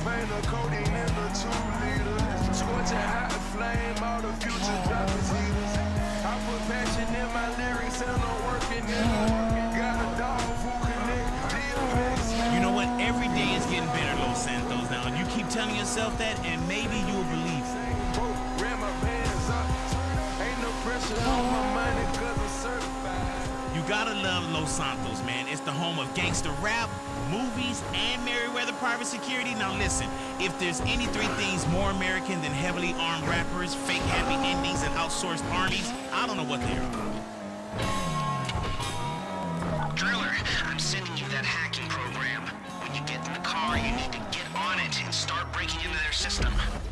paint a codeine in the 2-liter. Scorching hot flame, all the future droppers heaters. I put passion in my lyrics and I'm working in it. Got a dog who connect, DMX. You know what? Every day is getting better, Los Santos. Now, you keep telling yourself that, and maybe you'll believe it. Ran my bands up. Ain't no pressure on my money 'cause I'm certified. You gotta love Los Santos, man. It's the home of gangster rap, movies, and Merriweather private security. Now listen, if there's any three things more American than heavily armed rappers, fake happy endings, and outsourced armies, I don't know what they are. Driller, I'm sending you that hacking program. When you get in the car, you need to get on it and start breaking into their system.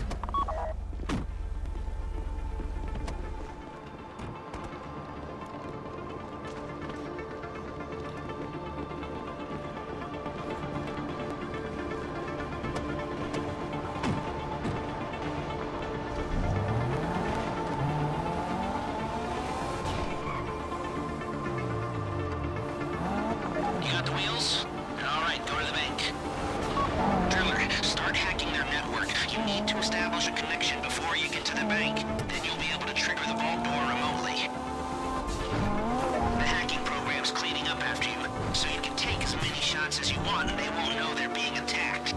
You got the wheels? All right, go to the bank. Driller, start hacking their network. You need to establish a connection before you get to the bank. Then you'll be able to trigger the vault door remotely. The hacking program's cleaning up after you, so you can take as many shots as you want and they won't know they're being attacked.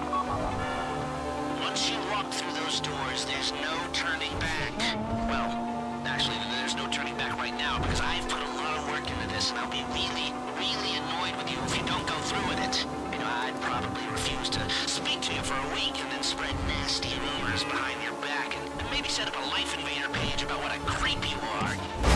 Once you walk through those doors, there's no turning back. Well, actually, there's no turning back right now because I've put a lot of work into this and I'll be really annoyed with you if you don't go through with it. You know, I'd probably refuse to speak to you for a week and then spread nasty rumors behind your back and maybe set up a Life Invader page about what a creep you are.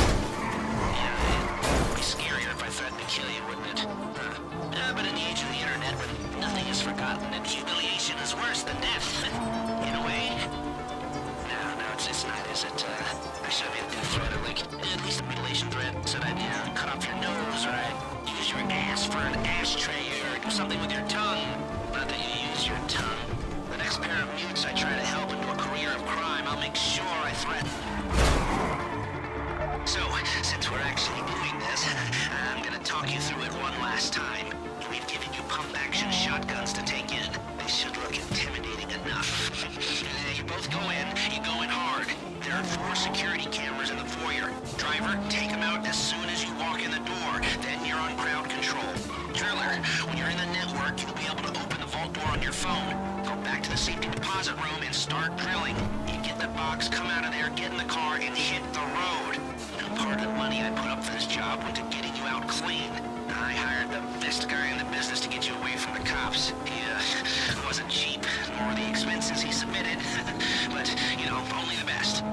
Yeah, it'd be scarier if I threatened to kill you, wouldn't it? But in the age of the internet, when nothing is forgotten and humiliation is worse than death, in a way. No, it's not, is it? I should have made a death threat, or like, at least a mutilation threat. Said I'd, cut off your nose, or I'd use your ass for an ashtray, or do something with your tongue. Not that you use your tongue. The next pair of mutes I try to help into a career of crime, I'll make sure I threaten. So, since we're actually doing this, I'm gonna talk you through it one last time. We've given you pump-action shotguns to take in. They should look intimidating enough. You both go in, you go in hard. There are 4 security cameras in the foyer. Driver, take them out as soon as you walk in the door. Then you're on crowd control. Driller, when you're in the network, you'll be able to open the vault door on your phone. Go back to the safety deposit room and start drilling. You get the box, come out of there, get in the car, and hit the road. Now, part of the money I put up for this job went to getting you out clean. I hired the best guy in the business to get you away from the cops. He wasn't cheap, nor the expenses he submitted. But, only the best.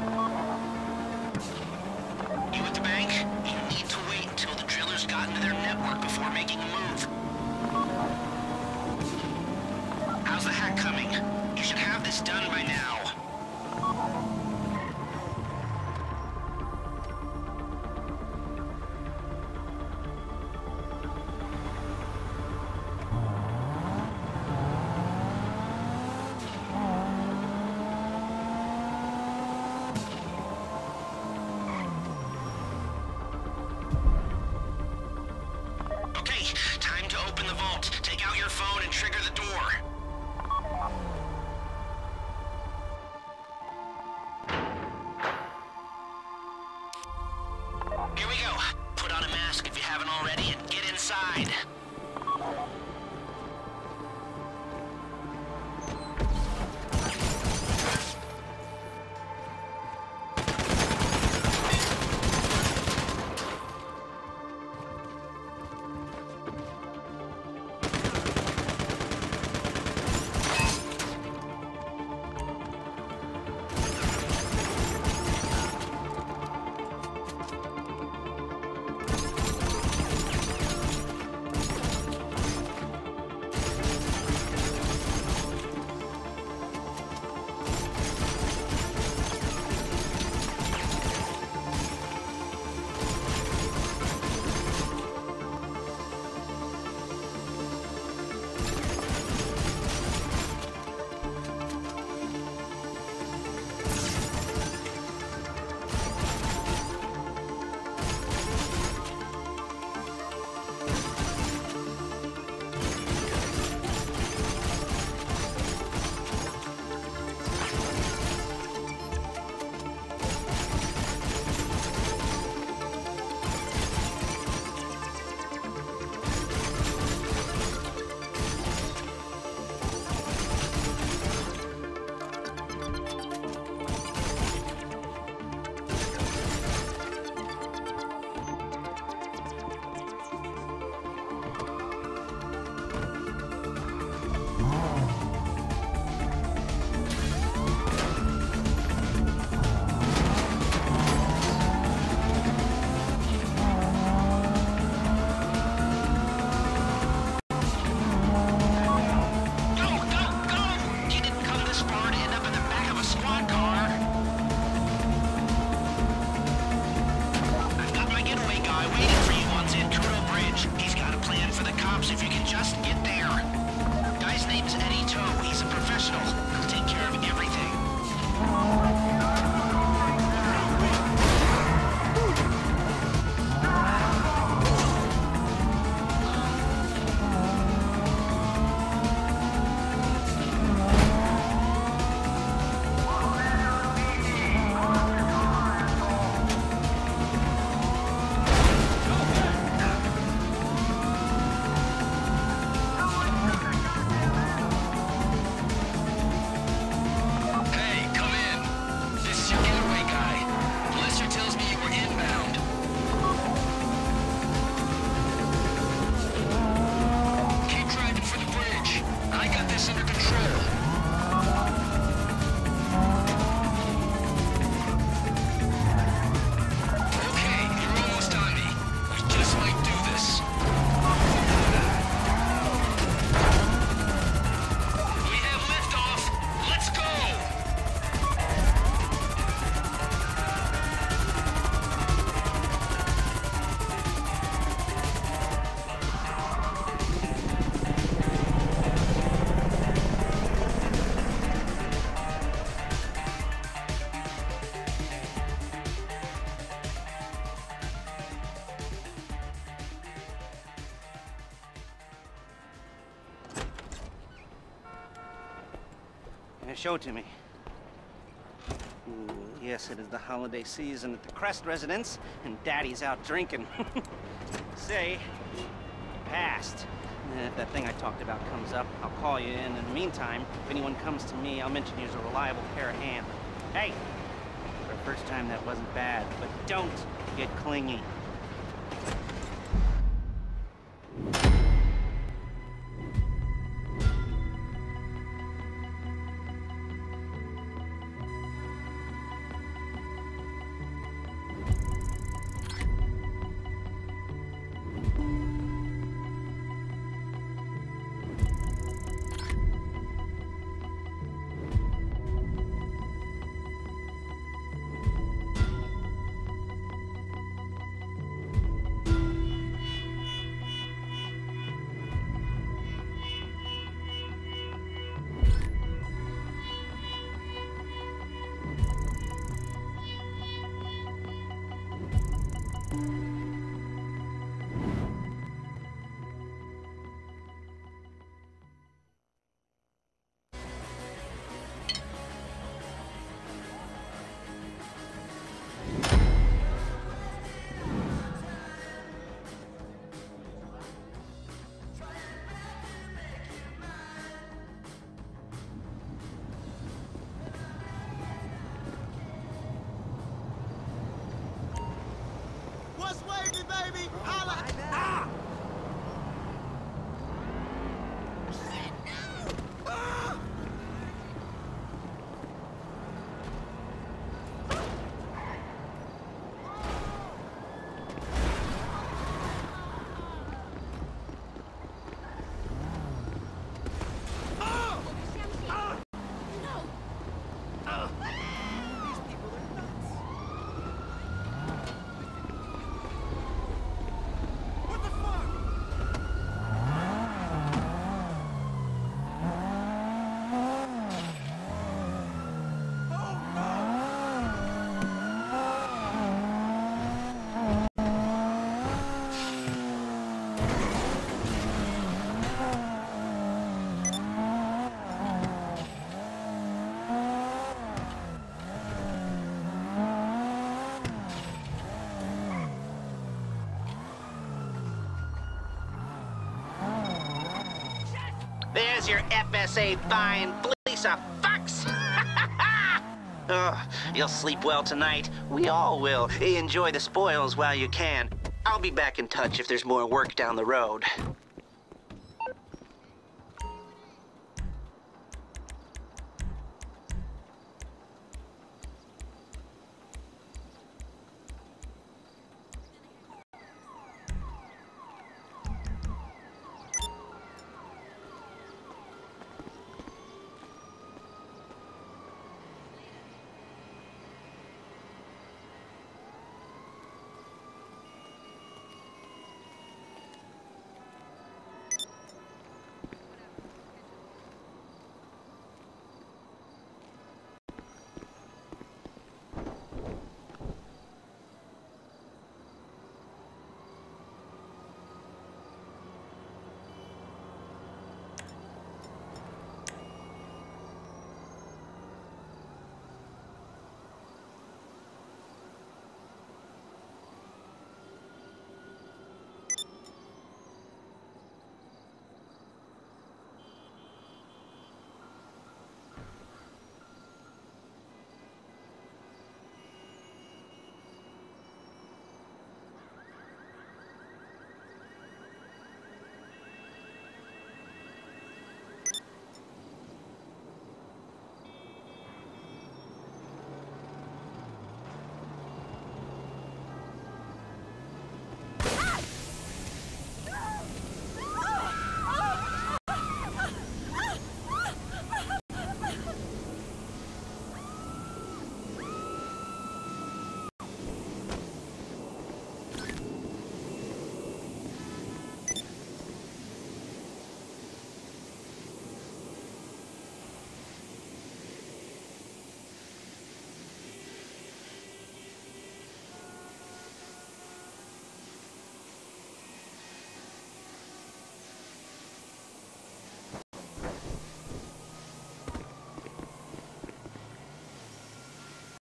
You at the bank? You need to wait until the drillers got into their network before making a move. How's the hack coming? You should have this done by now. Time to open the vault. Take out your phone and trigger the door. this under control. Okay, you're almost on me. We just might do this. We have liftoff. Let's go! Show it to me. Ooh, yes, it is the holiday season at the Crest residence, and Daddy's out drinking. Say, passed. If that thing I talked about comes up, I'll call you in. In the meantime, if anyone comes to me, I'll mention you as a reliable pair of hands. Hey, for the first time, that wasn't bad, but don't get clingy. What's wavy, baby? Holla! Ah! Ah! There's your FSA fine, fleece of fucks! Ugh, you'll sleep well tonight. We all will. Enjoy the spoils while you can. I'll be back in touch if there's more work down the road.